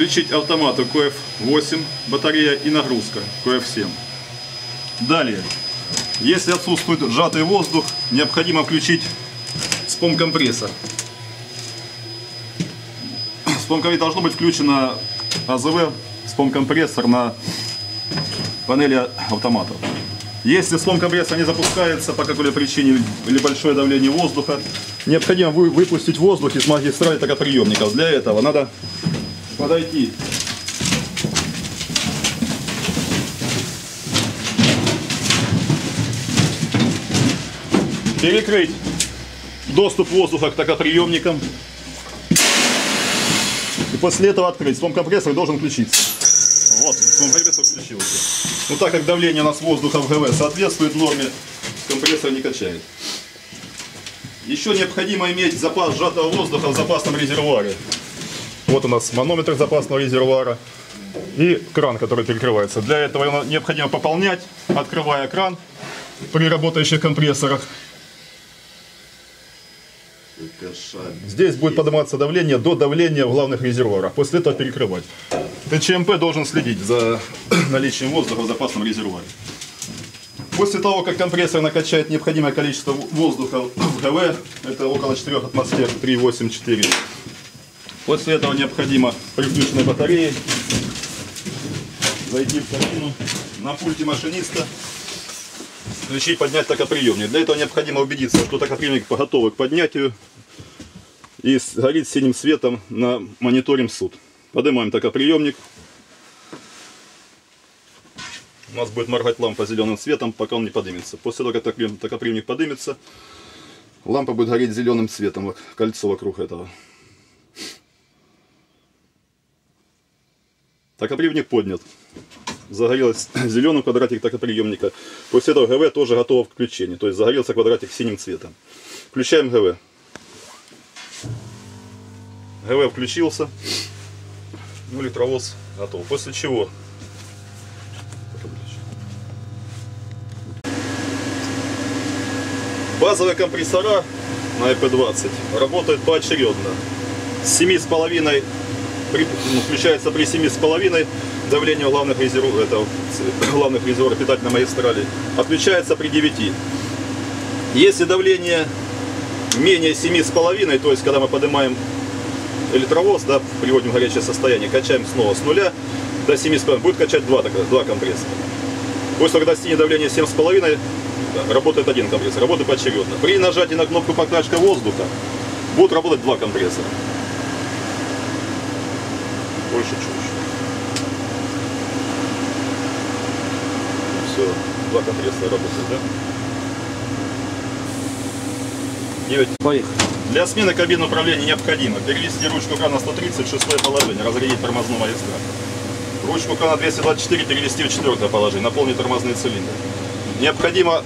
включить автомату КФ8 батарея и нагрузка КФ7. Далее, если отсутствует сжатый воздух, необходимо включить спом-компрессор. Должно быть включено АЗВ, спом-компрессор на панели автомата. Если спом-компрессор не запускается по какой-либо причине или большое давление воздуха, необходимо выпустить воздух из магистрали токоприемников. Для этого надо подойти перекрыть доступ воздуха к токоприемникам и после этого открыть. Спом-компрессор должен включиться. Вот, спом-компрессор включился. Но так как давление у нас воздуха в ГВ соответствует норме, компрессор не качает. Еще необходимо иметь запас сжатого воздуха в запасном резервуаре. Вот у нас манометр запасного резервуара и кран, который перекрывается. Для этого необходимо пополнять, открывая кран при работающих компрессорах. Здесь будет подниматься давление до давления в главных резервуарах. После этого перекрывать. ТЧМП должен следить за наличием воздуха в запасном резервуаре. После того, как компрессор накачает необходимое количество воздуха в ГВ, это около 4 атмосфер, 3,8-4. После этого необходимо при включенной батарее зайти в кабину, на пульте машиниста включить, поднять токоприемник. Для этого необходимо убедиться, что токоприемник готов к поднятию и горит синим светом на мониторе МСУТ. Поднимаем токоприемник. У нас будет моргать лампа зеленым светом, пока он не поднимется. После того, как токоприемник поднимется, лампа будет гореть зеленым цветом, кольцо вокруг этого. Токоприемник поднят. Загорелся зеленым квадратик токоприемника. После этого ГВ тоже готово к включению. То есть загорелся квадратик синим цветом. Включаем ГВ. ГВ включился. Ну, электровоз готов. После чего базовые компрессора на EP20 работают поочередно. С 7,5 включается при 7,5 давление главных резервуаров питательной магистрали. Отключается при 9. Если давление менее 7,5, то есть когда мы поднимаем электровоз, да, приводим в горячее состояние, качаем снова с нуля до 7,5, будет качать два компрессора. После того, когда достигнет давление 7,5, работает один компрессор, работает поочередно. При нажатии на кнопку «Прокачка воздуха» будут работать два компрессора. Больше чуть. Все, два компрессора работают, да? 9. Поехали. Для смены кабины управления необходимо перевести ручку крана 130 в шестое положение, разрядить тормозную магистраль. Ручку крана 224 перевести в четвертое положение, наполнить тормозные цилиндры. Необходимо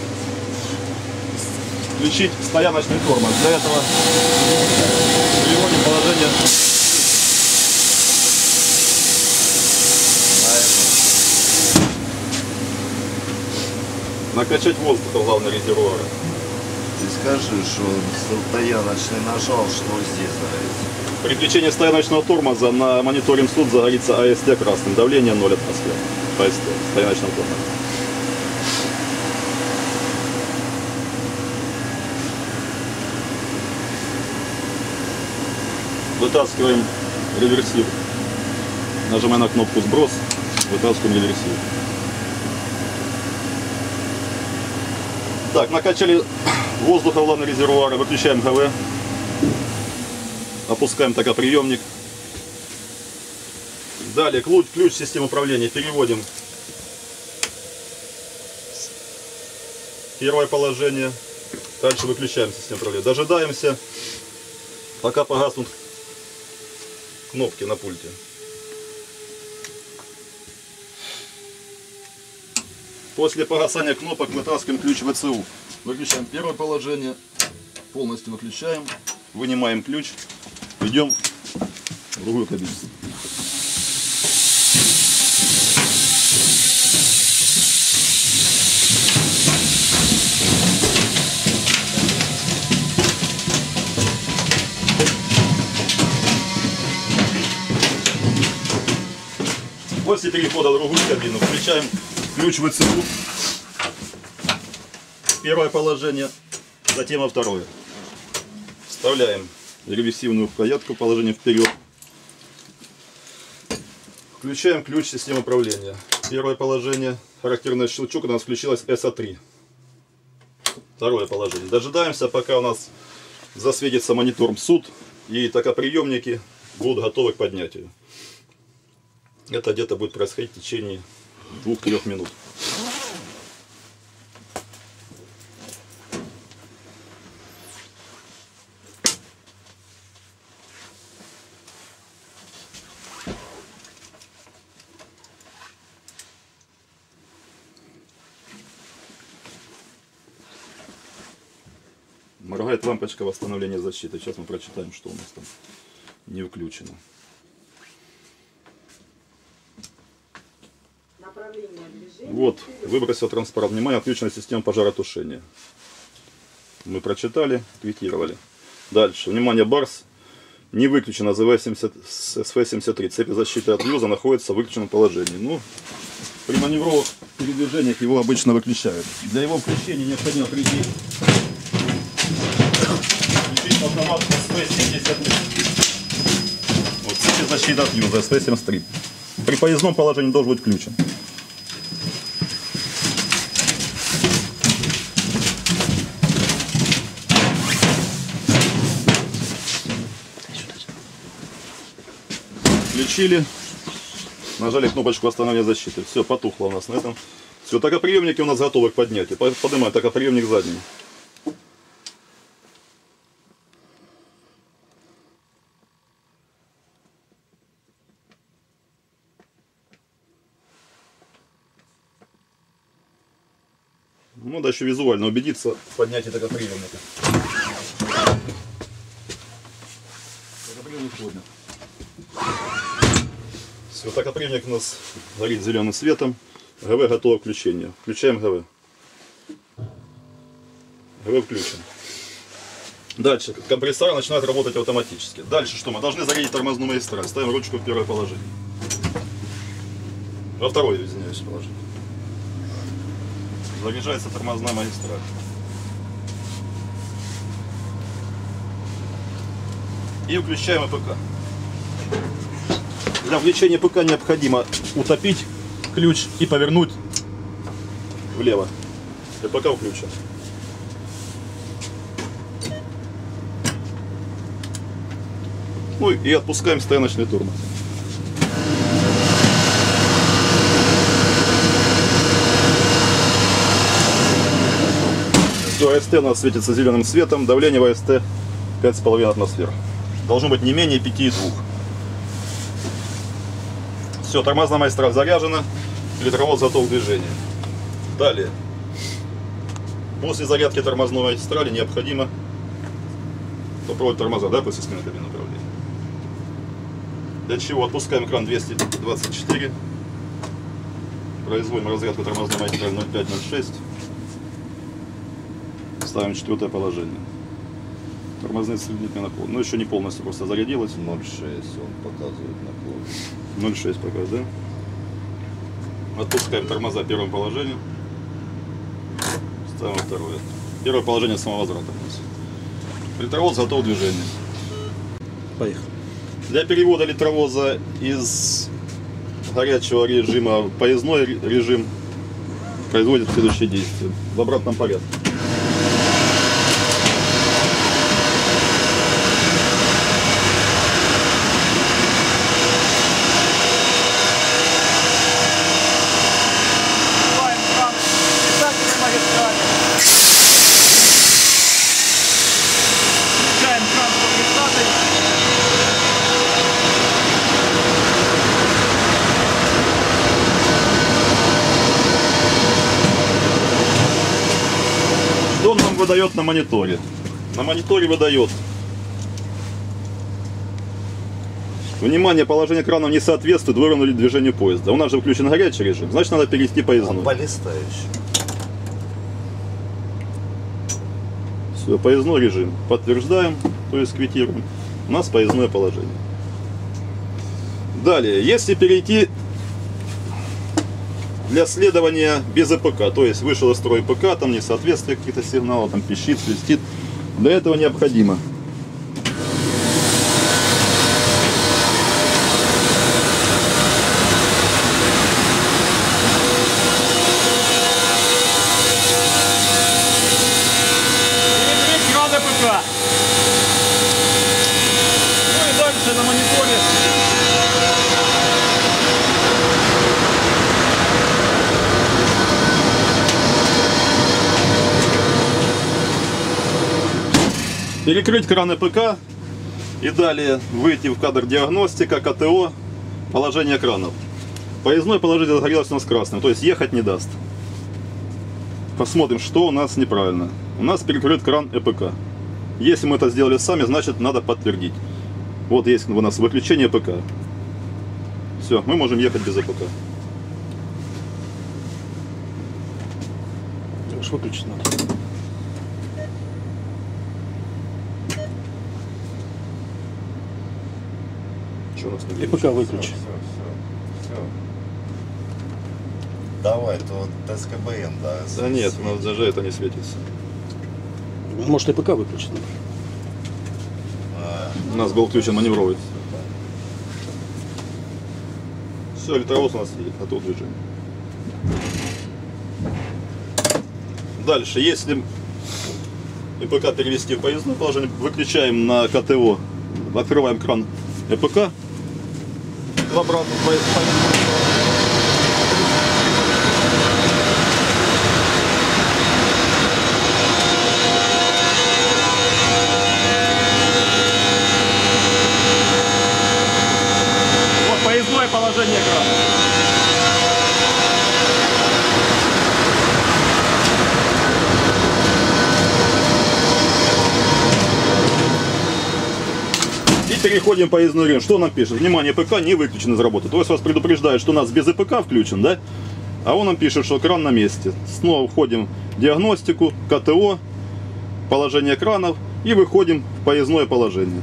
включить стояночный тормоз. Для этого переводим положение. Накачать воздуха в главный резервуар. Ты скажи, что стояночный нажал, что здесь загорится? При включении стояночного тормоза на мониторе МСУТ загорится АСТ красным. Давление 0 атмосфер. АСТ, стояночного тормоза. Вытаскиваем реверсив. Нажимаем на кнопку «Сброс», вытаскиваем реверсив. Так, накачали воздуха в главный резервуар, выключаем ГВ, опускаем токоприемник. Далее ключ системы управления переводим в первое положение. Дальше выключаем систему управления. Дожидаемся, пока погаснут кнопки на пульте. После погасания кнопок вытаскиваем ключ ВЦУ. Выключаем первое положение, полностью выключаем, вынимаем ключ, идем в другую кабину. После перехода в другую кабину включаем ключ ВЦУ. Первое положение, затем во второе. Вставляем реверсивную рукоятку, положение вперед. Включаем ключ системы управления. Первое положение, характерный щелчок, у нас включилась СА3. Второе положение. Дожидаемся, пока у нас засветится монитор МСУД и токоприемники будут готовы к поднятию. Это где-то будет происходить в течение 2-3 минут. Моргает лампочка восстановления защиты. Сейчас мы прочитаем, что у нас там не включено. Вот, выбросил транспарант. Внимание, отключена система пожаротушения. Мы прочитали, квитировали. Дальше, внимание, Барс не выключена СВ-73. Цепи защиты от юза находятся в выключенном положении. Ну, при маневровых передвижениях его обычно выключают. Для его включения необходимо включить автомат СВ-73. Вот, цепи защиты от юза СВ-73. При поездном положении должен быть включен. Включили, нажали кнопочку восстановления защиты. Все, потухло у нас на этом. Все, токоприемники у нас готовы к поднятию. Поднимаем токоприемник задний. Надо еще визуально убедиться в поднятии токоприемника. Токоприемник поднят. Все, токоприемник у нас горит зеленым светом. ГВ готово к включению. Включаем ГВ. ГВ включен. Дальше компрессор начинает работать автоматически. Дальше что? Мы должны зарядить тормозную магистраль. Ставим ручку в первое положение. Во второе, извиняюсь, положение. Заряжается тормозная магистраль. И включаем АПК. Для включения ПК необходимо утопить ключ и повернуть влево. ПК включен. Ну и отпускаем стояночный тормоз. Все, АСТ у нас светится зеленым светом. Давление в АСТ 5,5 атмосфер. Должно быть не менее 5,2. Все, тормозная магистраль заряжена, электровоз готов к движению. Далее, после зарядки тормозной магистрали необходимо попробовать тормоза, да, после смены кабины управления. Для чего отпускаем кран 224, производим разрядку тормозной магистрали 0,5-0,6, ставим четвертое положение. Тормозные соединители на пол. Ну, еще не полностью просто зарядилось. 0,6 он показывает на пол. 0,6 пока, да? Отпускаем тормоза первым положением. Ставим второе. Первое положение самовозврата у нас. Электровоз готов к движению. Поехали. Для перевода электровоза из горячего режима в поездной режим производит следующие действия. В обратном порядке. Что он нам выдает на мониторе? На мониторе выдает: внимание, положение кранов не соответствует выровненному движению поезда. У нас же включен горячий режим, значит надо перевести поездной. Полистающий. Все, поездной режим. Подтверждаем, то есть квитируем. У нас поездное положение. Далее, если перейти для следования без ЭПК. То есть вышел из строя ПК, там несоответствие каких-то сигналов, там пищит, свистит. Для этого необходимо кран ЭПК. Ну и дальше на мониторе. перекрыть кран ЭПК и далее выйти в кадр диагностика, КТО, положение кранов. Поездной положитель загорелся у нас красным, то есть ехать не даст. Посмотрим, что у нас неправильно. У нас перекрыт кран ЭПК. Если мы это сделали сами, значит надо подтвердить. Вот есть у нас выключение ЭПК. Все, мы можем ехать без ЭПК. Уж выключить надо. Что у нас не ЭПК выключи. Давай, то вот СКБН, да. Да нет, у нас даже это не светится. Может ЭПК выключить надо. У нас был включен маневровый. Все, электровоз у нас едет, готов к движению. Дальше, если ЭПК перевести в поездное положение, выключаем на КТО, открываем кран ЭПК в обратном поездном. Вот поездное положение крана. И переходим в поездной режим. Что нам пишет? Внимание, ЭПК не выключен из работы. То есть вас предупреждает, что у нас без ЭПК включен, да? А он нам пишет, что кран на месте. Снова входим в диагностику, КТО, положение кранов и выходим в поездное положение.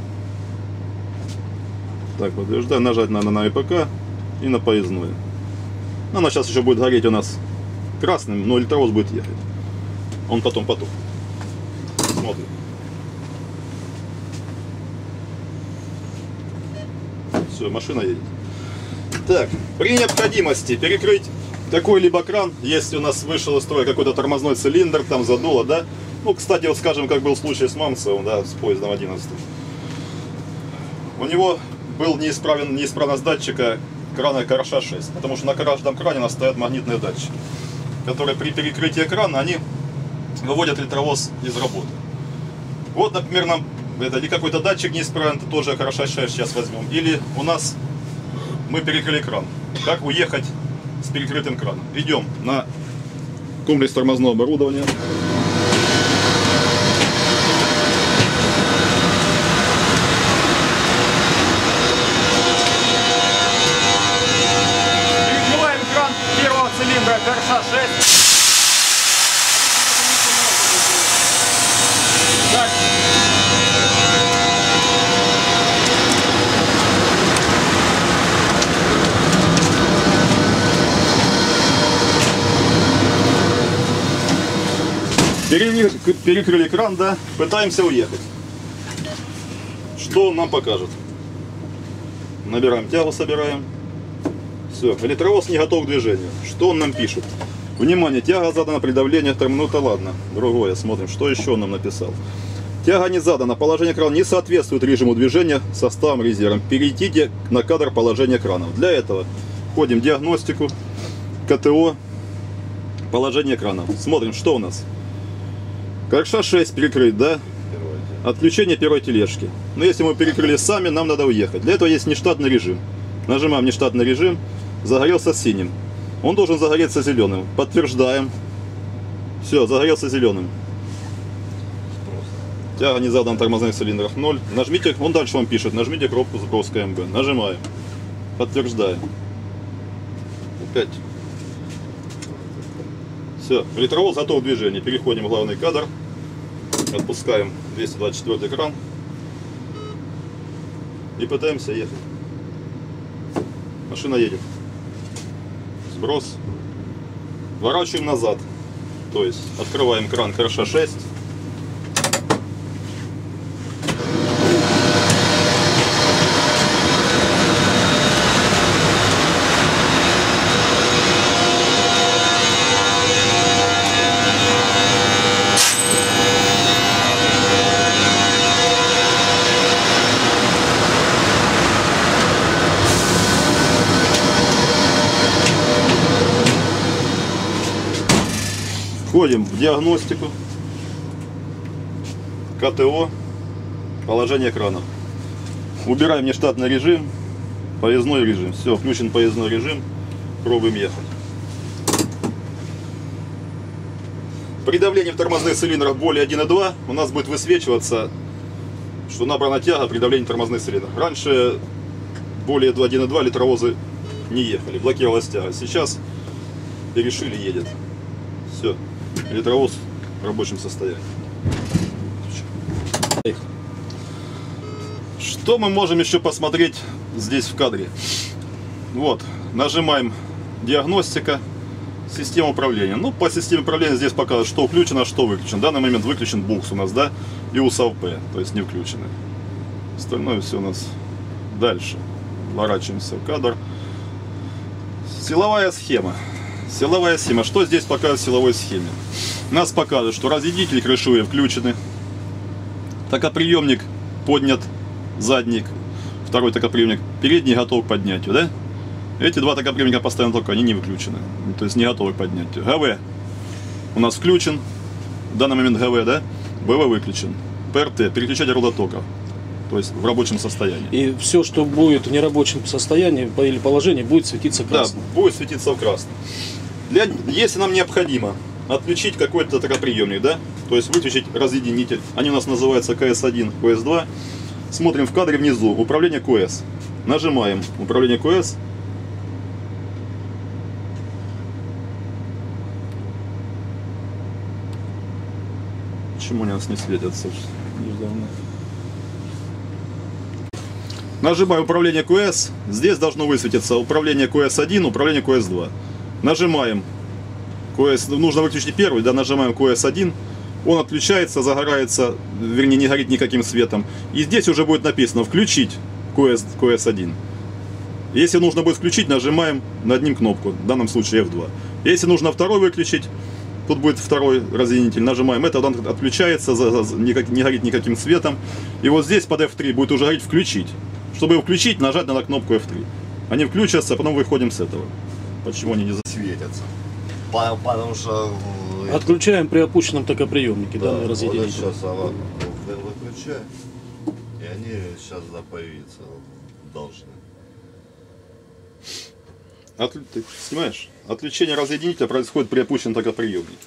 Так, подтверждаем, нажать надо на ЭПК и на поездное. Она сейчас еще будет гореть у нас красным, но электровоз будет ехать. Он потом потух. Смотрим. Все, машина едет. Так, при необходимости перекрыть какой-либо кран, если у нас вышел из строя какой-то тормозной цилиндр, там задуло, да. Ну, кстати, вот скажем, как был случай с Мамцевым, да, с поездом 11. У него был неисправность датчика крана Караша 6, потому что на каждом кране у нас стоят магнитные датчики, которые при перекрытии крана, они выводят электровоз из работы. Вот, например, нам это или какой-то датчик неисправен, это тоже Караша 6 сейчас возьмем, или у нас мы перекрыли кран. Как уехать с перекрытым краном? Идем на комплекс тормозного оборудования. Перекрываем кран первого цилиндра Караша 6. Дальше. Перекрыли кран, да, пытаемся уехать. Что он нам покажет? Набираем тягу, собираем. Все, электровоз не готов к движению. Что он нам пишет? Внимание, тяга задана при давлении терминута, ладно. Другое, смотрим, что еще он нам написал. Тяга не задана, положение крана не соответствует режиму движения составом резервом. Перейдите на кадр положения кранов. Для этого входим в диагностику, КТО, положение кранов. Смотрим, что у нас. Караша 6 перекрыть, да? Отключение первой тележки. Но если мы перекрыли сами, нам надо уехать. Для этого есть нештатный режим. Нажимаем нештатный режим. Загорелся синим. Он должен загореться зеленым. Подтверждаем. Все, загорелся зеленым. Тяга не задан, тормозных цилиндров 0. Нажмите, он дальше вам пишет, нажмите кнопку сброс КМБ. Нажимаем. Подтверждаем. Опять. Все, электровоз готов к движению. Переходим в главный кадр. Отпускаем 224 кран. И пытаемся ехать. Машина едет. Сброс. Ворачиваем назад. То есть открываем кран КРШ-6. Входим в диагностику, КТО, положение крана. Убираем нештатный режим, поездной режим. Все, включен поездной режим, пробуем ехать. При давлении в тормозных цилиндрах более 1,2 у нас будет высвечиваться, что набрана тяга при давлении тормозных цилиндров. Раньше более 1,2 литровозы не ехали, блокировалась тяга. Сейчас перешили, едет. Все. Электровоз в рабочем состоянии. Что мы можем еще посмотреть здесь в кадре? Вот, нажимаем диагностика, система управления. Ну, по системе управления здесь показывает, что включено, что выключено. В данный момент выключен букс у нас, да, и УСАВП, то есть не включены. Остальное все у нас дальше. Вворачиваемся в кадр. Силовая схема. Силовая схема. Что здесь показывает в силовой схеме? Нас показывает, что разъединители крышевые включены. Токоприемник поднят, задник. Второй токоприемник. Передний готов к поднятию, да? Эти два токоприемника постоянно только, они не выключены. То есть не готовы к поднятию. ГВ у нас включен. В данный момент ГВ, да? БВ выключен. ПРТ, переключатель рода тока. То есть в рабочем состоянии. И все, что будет в нерабочем состоянии или положении, будет светиться красным. Да, будет светиться в красном. Если нам необходимо отключить какой-то токоприемник, да, то есть выключить разъединитель, они у нас называются КС1, КС2, смотрим в кадре внизу, управление КС. Нажимаем управление КС. Почему они у нас не светятся? Нажимаю управление КС. Здесь должно высветиться управление КС1, управление КС2. Нажимаем КС, нужно выключить первый, да, нажимаем КС1. Он отключается, загорается, вернее, не горит никаким светом. И здесь уже будет написано включить КС1. Если нужно будет включить, нажимаем над ним кнопку, в данном случае F2. Если нужно второй выключить, тут будет второй разъединитель, нажимаем это, он отключается, не горит никаким светом. И вот здесь под F3 будет уже гореть включить. Чтобы его включить, нажать надо кнопку F3. Они включатся, а потом выходим с этого. Почему они не Светятся. Потому что... Отключаем при опущенном токоприемнике, Да, данный вот разъединитель. сейчас выключаю, и они сейчас появиться должны. Ты снимаешь? Отключение разъединителя происходит при опущенном токоприемнике.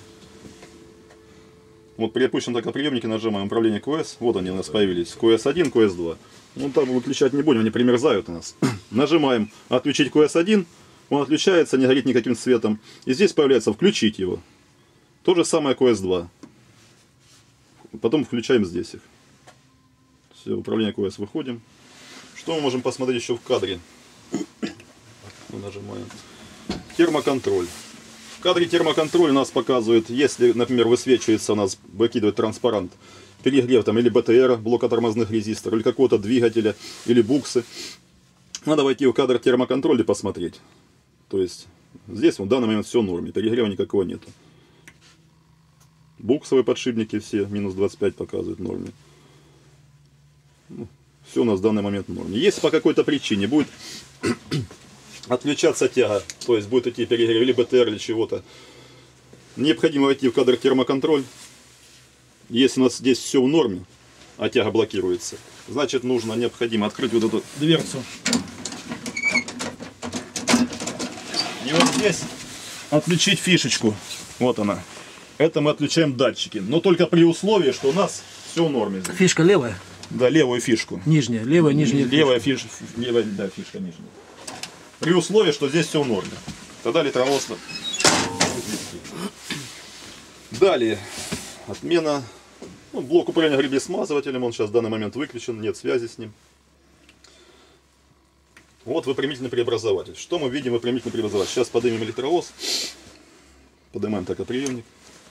Вот при опущенном токоприемнике нажимаем управление КС. Вот они у нас появились. КС1, КС2. Ну там выключать не будем, они примерзают у нас. Нажимаем отключить КС1. Он отключается, не горит никаким светом. И здесь появляется включить его. То же самое КС2. Потом включаем здесь их. Все, управление КС выходим. Что мы можем посмотреть еще в кадре? Нажимаем. Термоконтроль. В кадре термоконтроль нас показывает, если, например, высвечивается у нас, выкидывает транспарант, перегрев там или БТР, блока тормозных резисторов, или какого-то двигателя, или буксы. Надо войти в кадр термоконтроля и посмотреть. То есть здесь в данный момент все в норме, перегрева никакого нету. Буксовые подшипники все минус 25 показывают в норме. Все у нас в данный момент в норме. Если по какой-то причине будет отключаться тяга, то есть будет идти перегрев или БТР или чего-то, необходимо войти в кадр термоконтроль. Если у нас здесь все в норме, а тяга блокируется, значит необходимо открыть вот эту дверцу. И вот здесь отключить фишечку. Вот она. Это мы отключаем датчики. Но только при условии, что у нас все в норме здесь. Фишка левая? Да, левую фишку. Нижняя, левая, нижняя. Левая фишка, да, фишка нижняя. При условии, что здесь все в норме. Тогда электровоз. Далее. Отмена. Блок управления гребли-смазывателем. Он сейчас в данный момент выключен. Нет связи с ним. Вот выпрямительный преобразователь. Что мы видим в выпрямительном преобразователе? Сейчас поднимем электровоз. Поднимаем токоприемник.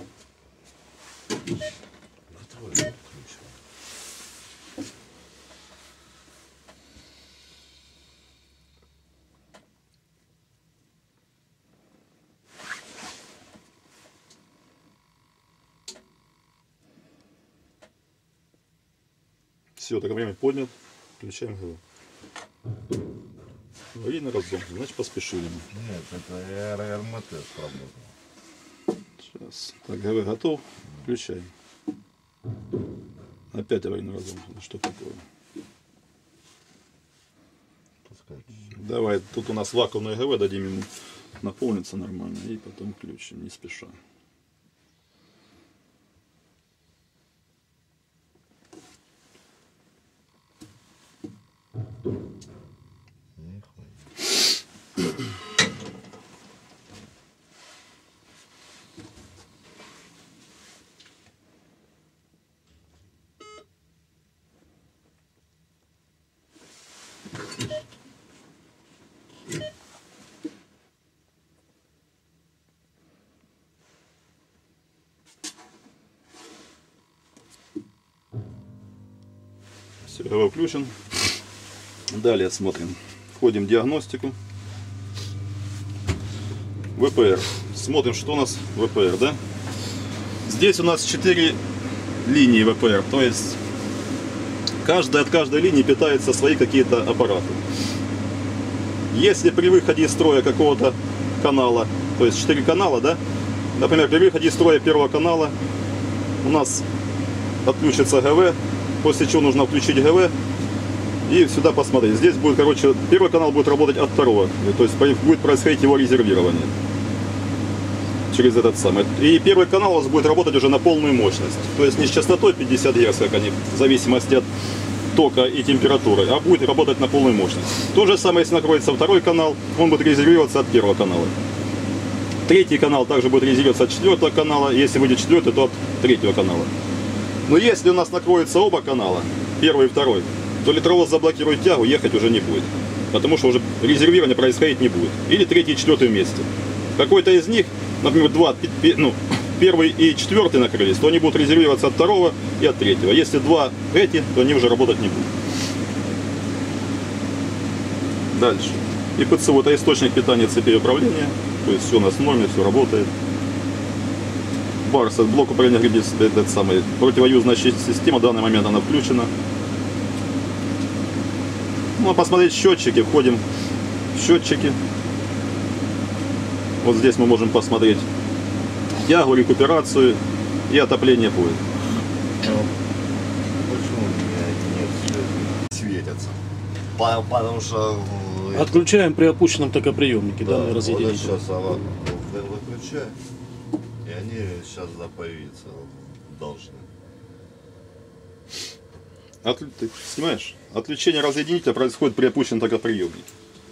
Все, токоприемник поднят. Включаем ГВ. Аварийный разъем, значит поспешили. Нет, это РМТ сработал. Сейчас. Так, ГВ готов. Включаем. Опять аварийный разъем. Что такое? Пускай. Давай, тут у нас вакуумное ГВ, дадим ему наполниться нормально и потом включим, не спеша. Все, ГВ включен. Далее смотрим. Входим в диагностику. ВПР. Смотрим, что у нас ВПР, да? Здесь у нас 4 линии ВПР. То есть от каждой линии питаются свои какие-то аппараты. Если при выходе из строя какого-то канала, то есть 4 канала, да? Например, при выходе из строя первого канала у нас отключится ГВ, после чего нужно включить ГВ и сюда посмотреть. Здесь будет, короче, первый канал будет работать от второго, то есть будет происходить его резервирование через этот самый. И первый канал у вас будет работать уже на полную мощность, то есть не с частотой 50 Гц, как они, в зависимости от тока и температуры, а будет работать на полную мощность. То же самое, если накроется второй канал, он будет резервироваться от первого канала. Третий канал также будет резервироваться от четвертого канала, если выйдет четвертый, то от третьего канала. Но если у нас накроются оба канала, первый и второй, то электровоз заблокирует тягу, ехать уже не будет. Потому что уже резервирование происходить не будет. Или третий и четвертый вместе. Какой-то из них, например, первый и четвертый накрылись, то они будут резервироваться от второго и от третьего. Если два эти, то они уже работать не будут. Дальше. ИПЦУ — это источник питания цепи управления. То есть все у нас в норме, все работает. Барс — это блок управления противоюзная система, в данный момент она включена. Ну, а посмотреть счетчики, входим в счетчики. Вот здесь мы можем посмотреть тягу, рекуперацию и отопление будет. Почему у меня не светятся? Потому что... Отключаем при опущенном токоприемнике данный вот разъединитель. сейчас выключаю, и они сейчас появиться должны. Ты снимаешь? Отключение разъединителя происходит при опущенном токоприемнике.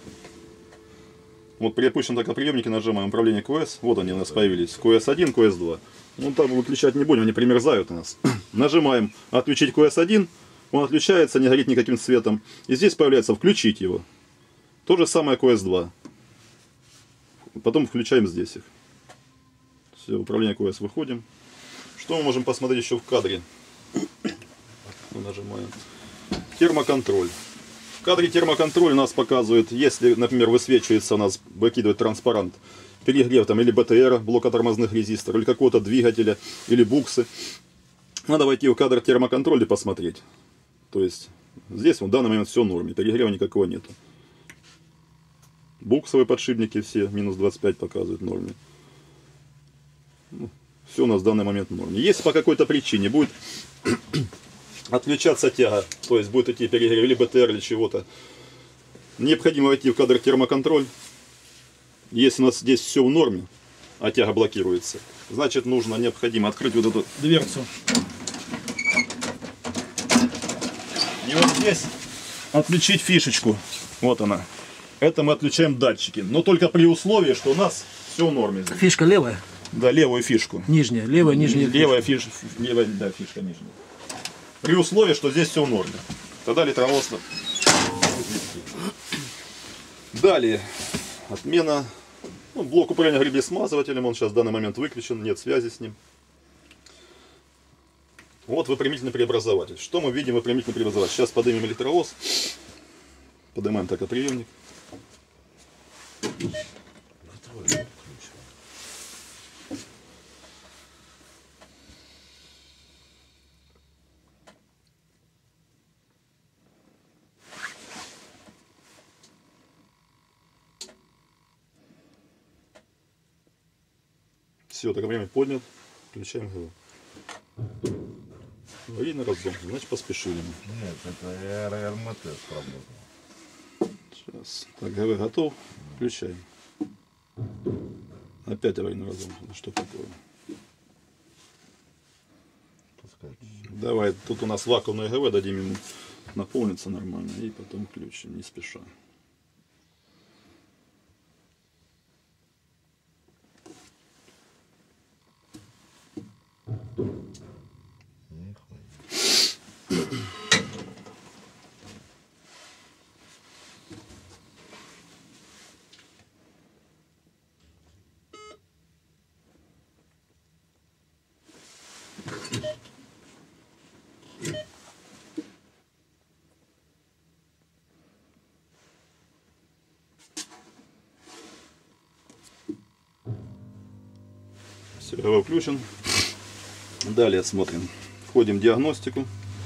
Вот при опущенном токоприемнике нажимаем управление КС. Вот они у нас появились. КС1, КС2. Ну там выключать не будем, они примерзают у нас. Нажимаем отключить КС1. Он отключается, не горит никаким цветом. И здесь появляется включить его. То же самое КС2. Потом включаем здесь их. Все, управление КС выходим. Что мы можем посмотреть еще в кадре? Нажимаем. Термоконтроль. В кадре термоконтроль у нас показывает, если, например, высвечивается у нас, выкидывает транспарант, перегрев там или БТР, блока тормозных резисторов, или какого-то двигателя, или буксы. Надо войти в кадр термоконтроля и посмотреть. То есть здесь в данный момент все в норме, перегрева никакого нету. Буксовые подшипники все минус 25 показывают в норме. Все у нас в данный момент в норме. Если по какой-то причине будет отключаться тяга, то есть будет идти перегрев или БТР или чего-то, необходимо войти в кадр термоконтроль. Если у нас здесь все в норме, а тяга блокируется, значит необходимо открыть вот эту дверцу. И вот здесь отключить фишечку. Вот она. Это мы отключаем датчики. Но только при условии, что у нас все в норме. Здесь. Фишка левая? Да, левую фишку. Нижняя, левая, нижняя. Левая фишка, да, фишка нижняя. При условии, что здесь все в норме. Тогда электровоз. Далее. Отмена. Ну, блок управления гребли-смазывателем, он сейчас в данный момент выключен, нет связи с ним. Вот выпрямительный преобразователь. Что мы видим в выпрямительный преобразователь? Сейчас поднимем электровоз. Поднимаем токоприемник. Все, токоприемник поднят. Включаем ГВ. Аварийный разъем, значит поспешили. Нет, это РМТ сработал. Сейчас. Так, ГВ готов. Включаем. Опять аварийный разъем. Что такое? Пускай. Давай, тут у нас вакуумное ГВ, дадим ему наполниться нормально и потом включим, не спеша. Все, ГВ включен. Далее смотрим. Входим в диагностику.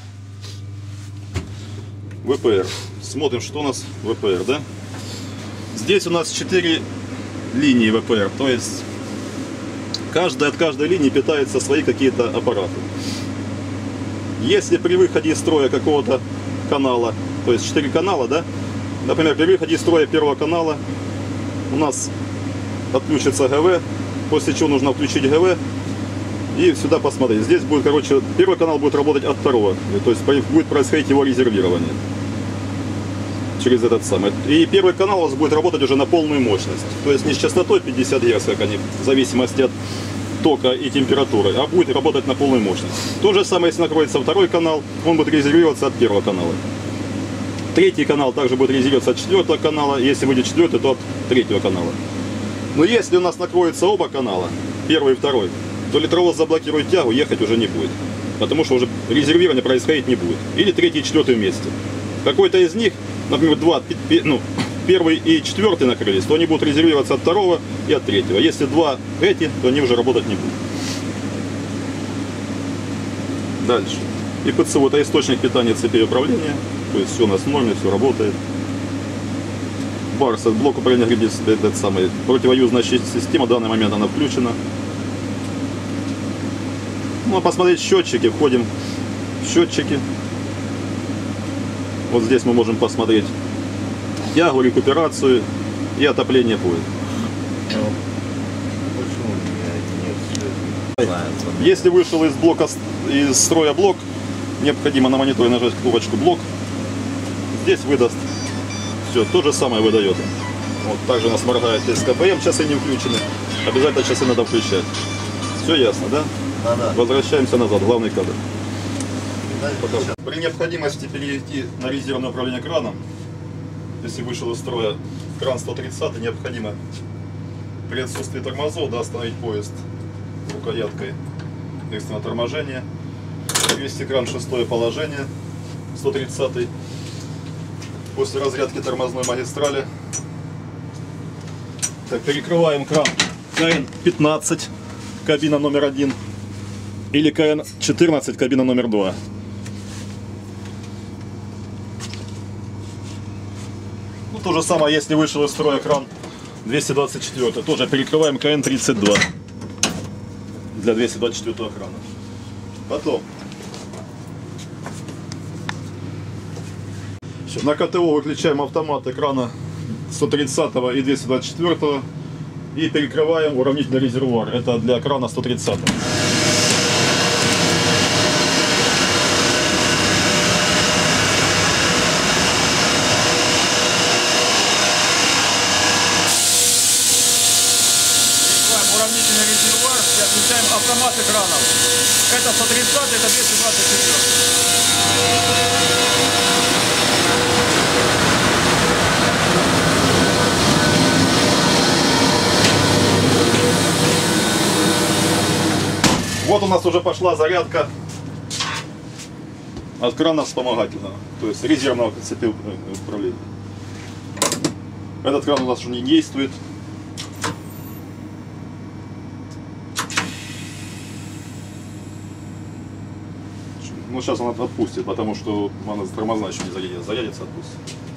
ВПР. Смотрим, что у нас ВПР, да? Здесь у нас 4 линии ВПР. То есть от каждой линии питаются свои какие-то аппараты. Если при выходе из строя какого-то канала, то есть 4 канала, да? Например, при выходе из строя первого канала у нас отключится ГВ, после чего нужно включить ГВ и сюда посмотреть. Здесь будет, короче, первый канал будет работать от второго, то есть будет происходить его резервирование через этот самый. И первый канал у вас будет работать уже на полную мощность, то есть не с частотой 50 Гц, как они, в зависимости от тока и температуры, а будет работать на полную мощность. То же самое, если накроется второй канал, он будет резервироваться от первого канала. Третий канал также будет резервироваться от четвертого канала, если будет четвертый, то от третьего канала. Но если у нас накроются оба канала, первый и второй, то электровоз заблокирует тягу, ехать уже не будет. Потому что уже резервирование происходить не будет. Или третий и четвертый вместе. Какой-то из них, например, первый и четвертый накрылись, то они будут резервироваться от второго и от третьего. Если два эти, то они уже работать не будут. Дальше. ИПЦУ — это источник питания цепи управления. То есть все у нас в норме, все работает. Барс — это блок управления гребли, этот самый противоюзная система, в данный момент она включена. Ну а посмотреть счетчики, входим в счетчики. Вот здесь мы можем посмотреть тягу, рекуперацию и отопление поезда. Почему у меня нет? Если вышел из строя блок, необходимо на мониторе нажать кнопочку блок. Здесь выдаст. Все, то же самое выдает. Вот также у нас моргает СКПМ, часы не включены. Обязательно часы надо включать. Все ясно, да? Да-да. Возвращаемся назад, главный кадр. Сейчас. При необходимости перейти на резервное управление краном, если вышел из строя кран 130, необходимо при отсутствии тормозов, да, остановить поезд рукояткой экстренного торможения, перевести кран в шестое положение 130. После разрядки тормозной магистрали. Так, перекрываем кран КН-15, кабина номер 1, или КН-14, кабина номер 2. Ну, то же самое, если вышел из строя кран 224, тоже перекрываем КН-32 для 224 крана. Потом на КТО выключаем автомат экрана 130 и 224 и перекрываем уравнительный резервуар. Это для крана 130. Уравнительный резервуар и отключаем автомат экранов. Это 130, это 224. нас уже пошла зарядка от крана вспомогательного, то есть резервного цепи управления. Этот кран у нас уже не действует. Ну, сейчас он отпустит, потому что она тормозная еще не зарядится. Зарядится, отпустит.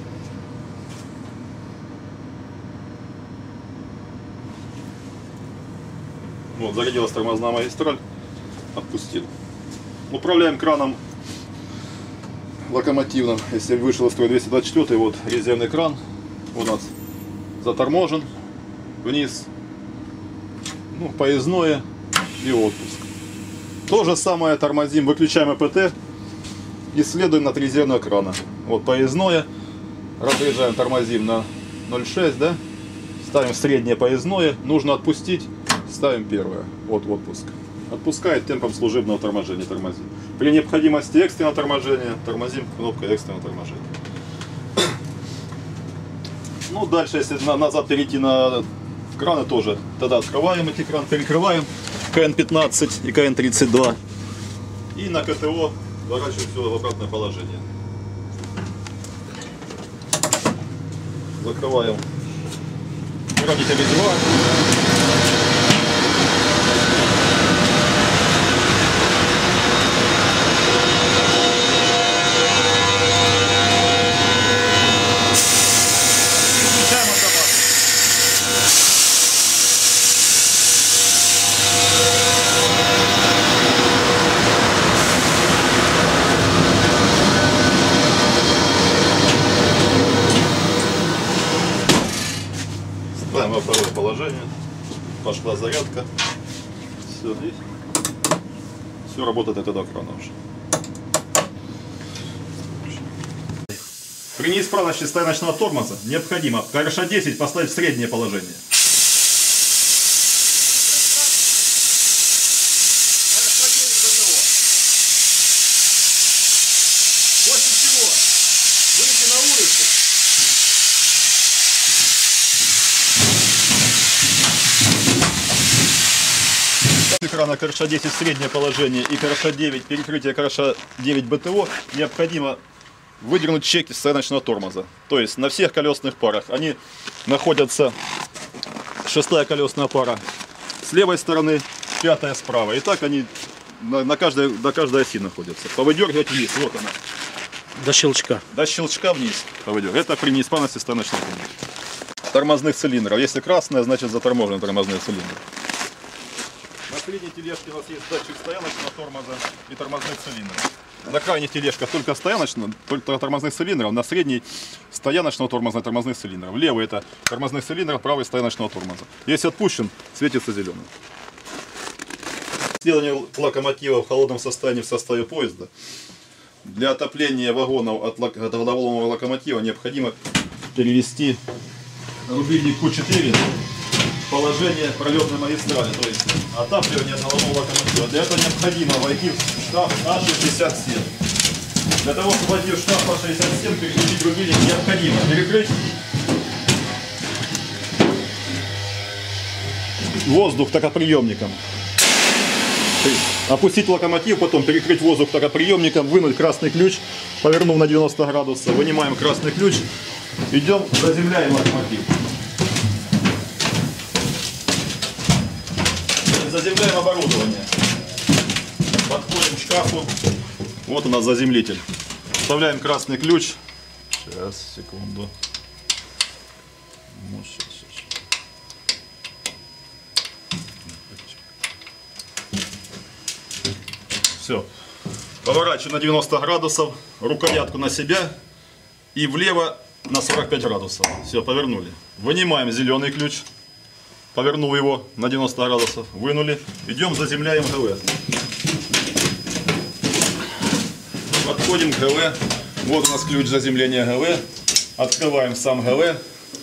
Вот, зарядилась тормозная магистраль. Отпустил. Управляем краном локомотивным. Если вышел из строя 224, вот резервный кран у нас заторможен. Вниз. Ну, поездное и отпуск. То же самое тормозим, выключаем АПТ и следуем от резервного крана. Вот поездное, разряжаем, тормозим на 0,6, да? Ставим среднее поездное, нужно отпустить, ставим первое, вот отпуск. Отпускает темпом служебного торможения, тормозим. При необходимости экстренного торможения, тормозим кнопкой экстренного торможения. Ну, дальше, если назад перейти на краны тоже, тогда открываем эти краны, перекрываем. КН-15 и КН-32. И на КТО заворачиваем все в обратное положение. Закрываем хранитель резервуара. Включаем автомат. Ставим во второе положение. Пошла зарядка. Все здесь. Все работает от этого крана уже. При неисправности стояночного тормоза необходимо КРШ-10 поставить в среднее положение. После чего выйти на улицу. Крана КРШ-10 среднее положение и КРШ-9 перекрытие КРШ-9 БТО необходимо выдернуть чеки стояночного тормоза. То есть на всех колесных парах они находятся, шестая колесная пара с левой стороны, пятая справа. И так они до каждой оси находятся. Повыдергивать вниз, вот она. До щелчка. До щелчка вниз повыдергивать. Это при неисправности стояночного тормоза. Тормозных цилиндров. Если красная, значит заторможены тормозные цилиндры. На средней тележке у нас есть датчик стояночного тормоза и тормозных цилиндров. На крайних тележках только тормозных цилиндров, на средней стояночного тормоза и тормозных цилиндров. Левый это тормозных цилиндров, правый стояночного тормоза. Если отпущен, светится зеленым. Исследование локомотива в холодном состоянии в составе поезда. Для отопления вагонов от водоволнового локомотива необходимо перевести рубильник Q4 в положение пролетной магистрали, то есть отапливание головного локомотива. Для этого необходимо войти в шкаф А67. Для того, чтобы войти в шкаф А67, переключить рубильник необходимо перекрыть воздух токоприемником. Опустить локомотив, потом перекрыть воздух токоприемником, вынуть красный ключ, повернув на 90 градусов, вынимаем красный ключ, идем, заземляем локомотив. Заземляем оборудование. Подходим к шкафу. Вот у нас заземлитель. Вставляем красный ключ. Сейчас, секунду. Ну, сейчас. Все. Поворачиваем на 90 градусов. Рукоятку на себя. И влево на 45 градусов. Все, повернули. Вынимаем зеленый ключ. Повернув его на 90 градусов, вынули. Идем, заземляем ГВ. Подходим к ГВ. Вот у нас ключ заземления ГВ. Открываем сам ГВ.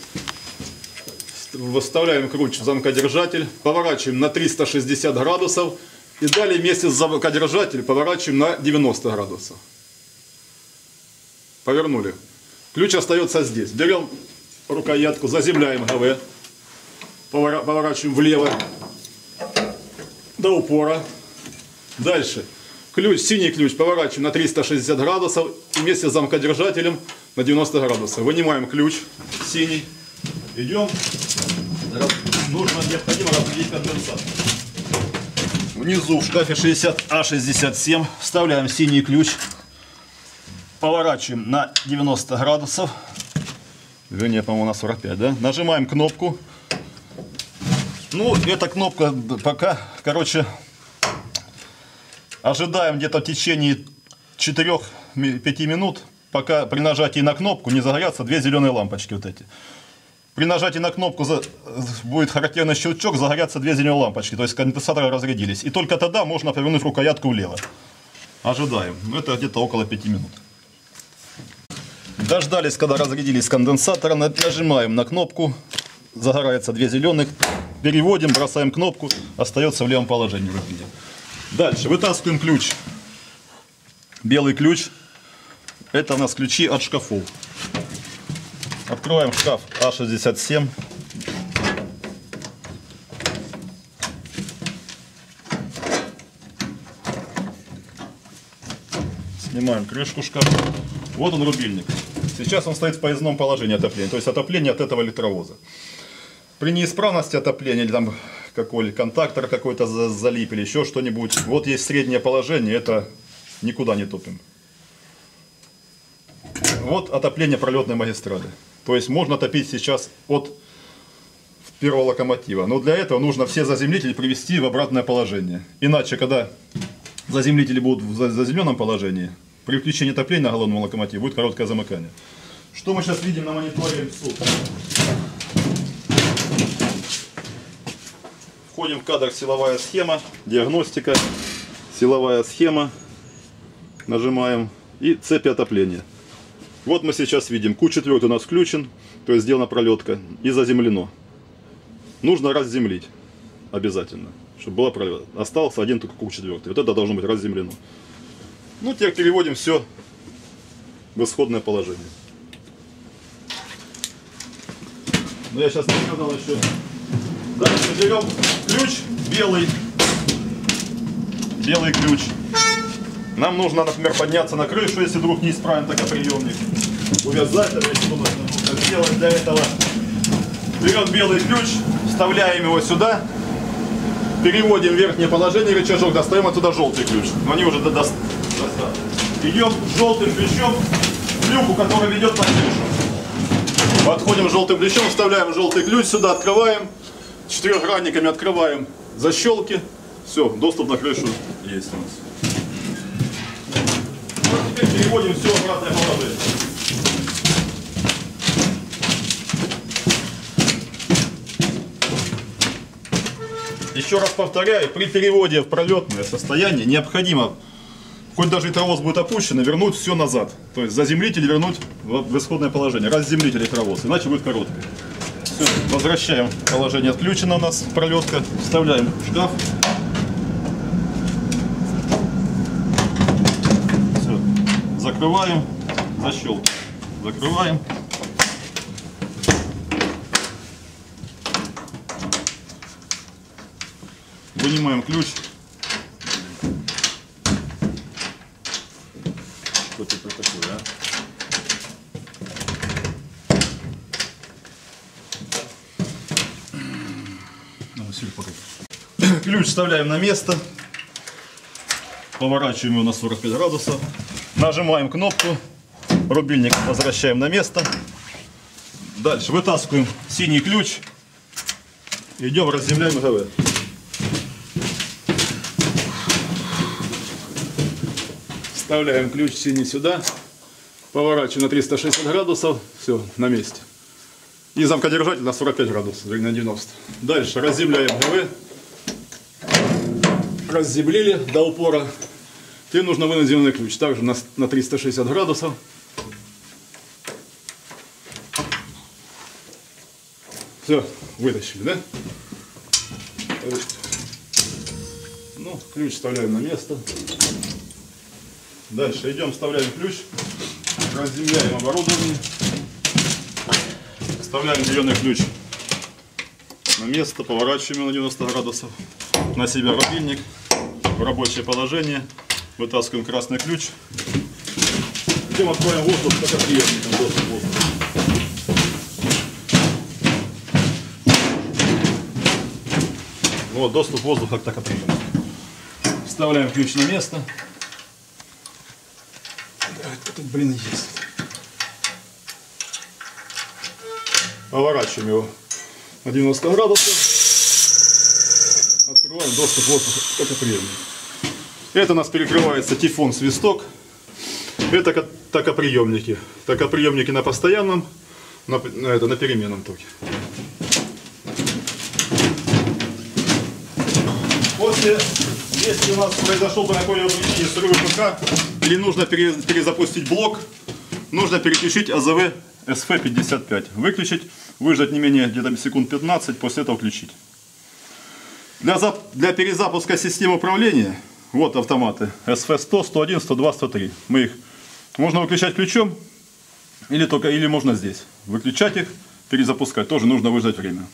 Вставляем ключ в замкодержатель. Поворачиваем на 360 градусов. И далее вместе с замкодержателем поворачиваем на 90 градусов. Повернули. Ключ остается здесь. Берем рукоятку, заземляем ГВ. Поворачиваем влево до упора. Дальше. Ключ, синий ключ поворачиваем на 360 градусов и вместе с замкодержателем на 90 градусов. Вынимаем ключ синий. Идем. Необходимо разрядить конденсат. Внизу в шкафе 60А67 вставляем синий ключ. Поворачиваем на 90 градусов. Вернее, по-моему, на 45, да? Нажимаем кнопку. Ну, эта кнопка пока, короче, ожидаем где-то в течение 4-5 минут, пока при нажатии на кнопку не загорятся две зеленые лампочки вот эти. При нажатии на кнопку будет характерный щелчок, загорятся две зеленые лампочки, то есть конденсаторы разрядились. И только тогда можно повернуть рукоятку влево. Ожидаем. Это где-то около 5 минут. Дождались, когда разрядились конденсаторы, нажимаем на кнопку, загорается две зеленых, переводим, бросаем кнопку, остается в левом положении. Дальше вытаскиваем ключ. Белый ключ. Это у нас ключи от шкафов. Открываем шкаф А67. Снимаем крышку шкафа. Вот он, рубильник. Сейчас он стоит в поездном положении отопления. То есть отопление от этого электровоза. При неисправности отопления, или там какой-либо контактор какой-то залип, или еще что-нибудь. Вот есть среднее положение, это никуда не топим. Вот отопление пролетной магистрали. То есть можно топить сейчас от первого локомотива. Но для этого нужно все заземлители привести в обратное положение. Иначе, когда заземлители будут в заземленном положении, при включении отопления на головном локомотиве будет короткое замыкание. Что мы сейчас видим на мониторе СУП? Входим в кадр силовая схема, диагностика, силовая схема. Нажимаем и цепи отопления. Вот мы сейчас видим, Q4 у нас включен, то есть сделана пролетка и заземлено. Нужно разземлить обязательно, чтобы была пролетка. Остался один только Q4. Вот это должно быть разземлено. Ну, теперь переводим все в исходное положение. Но я сейчас не сказал еще. Дальше берем ключ белый. Белый ключ. Нам нужно, например, подняться на крышу, если вдруг не исправим токоприемник. Увязать, что нужно сделать для этого. Берем белый ключ, вставляем его сюда, переводим в верхнее положение рычажок, достаем отсюда желтый ключ. Но они уже достали. Идем желтым ключом в люку, который ведет на крышу. Подходим желтым ключом, вставляем желтый ключ сюда, открываем. Четырехгранниками открываем защелки. Все, доступ на крышу есть у нас. Теперь переводим все в обратное положение. Еще раз повторяю, при переводе в пролетное состояние необходимо, хоть даже электровоз будет опущен, вернуть все назад. То есть заземлитель вернуть в исходное положение. Разземлить электровоз, иначе будет короткий. Все, возвращаем положение, отключена у нас пролетка, вставляем в шкаф. Закрываем, защелки. Закрываем. Вынимаем ключ. Что это такое, а? Ключ вставляем на место. Поворачиваем его на 45 градусов. Нажимаем кнопку, рубильник возвращаем на место. Дальше вытаскиваем синий ключ. Идем, разземляем ГВ. Вставляем ключ синий сюда. Поворачиваем на 360 градусов. Все, на месте. И замкодержатель на 45 градусов, на 90. Дальше разземляем ГВ. Разземлили до упора. Теперь нужно вынуть зеленый ключ, также на 360 градусов. Все, вытащили, да? Ну, ключ вставляем на место. Дальше идем, вставляем ключ, разземляем оборудование. Вставляем зеленый ключ на место, поворачиваем его на 90 градусов. На себя рубильник. в рабочее положение. Вытаскиваем красный ключ. Затем откроем воздух токоприемником. Доступ воздуха. Вот доступ воздуха к токоприемнику. Вставляем ключ на место. Да, тут, блин, есть. Поворачиваем его на 90 градусов. Открываем доступ воздуха к токоприемнику. Это у нас перекрывается тифон, свисток. Это токоприемники. Токоприемники на постоянном, на переменном токе. После, если у нас произошел по какой-либо причине срыв ПК или нужно перезапустить блок, нужно переключить АЗВ СФ55. Выключить, выждать не менее где-то секунд 15, после этого включить. Для перезапуска системы управления, вот автоматы СФ100, 101, 102, 103. Мы их можно выключать ключом или можно здесь. Выключать их, перезапускать. Тоже нужно выждать время.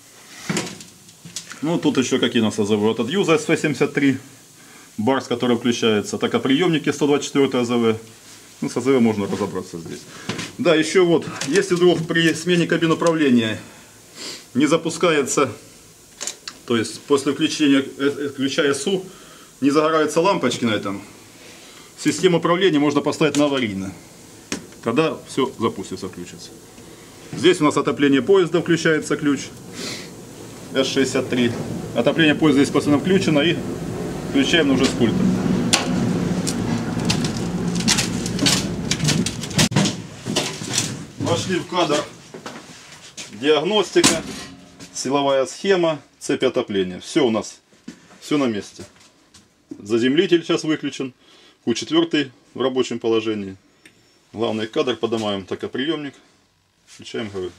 Ну, тут еще какие у нас АЗВ. Вот от Юза СФ73, Барс, который включается. Токоприемники 124 АЗВ. Ну, с АЗВ можно разобраться здесь. Да, еще вот, если вдруг при смене кабин управления не запускается, то есть после включения ключа СУ не загораются лампочки на этом, систему управления можно поставить на аварийно. Тогда все запустится, включится. Здесь у нас отопление поезда, включается ключ С63. Отопление поезда здесь постоянно включено и включаем уже с пульта. Вошли в кадр диагностика, силовая схема, цепь отопления. Все у нас, все на месте. Заземлитель сейчас выключен, Q4 в рабочем положении. Главный кадр, поднимаем токоприемник, включаем ГВ.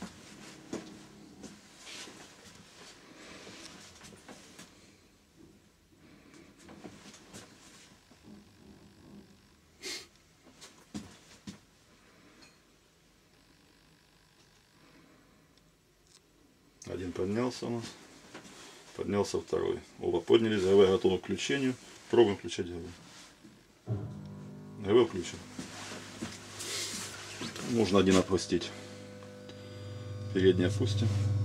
Один поднялся у нас, поднялся второй. Оба поднялись, ГВ готово к включению. Пробуем включать ГВ. ГВ включен. Можно один опустить. Передний опустим.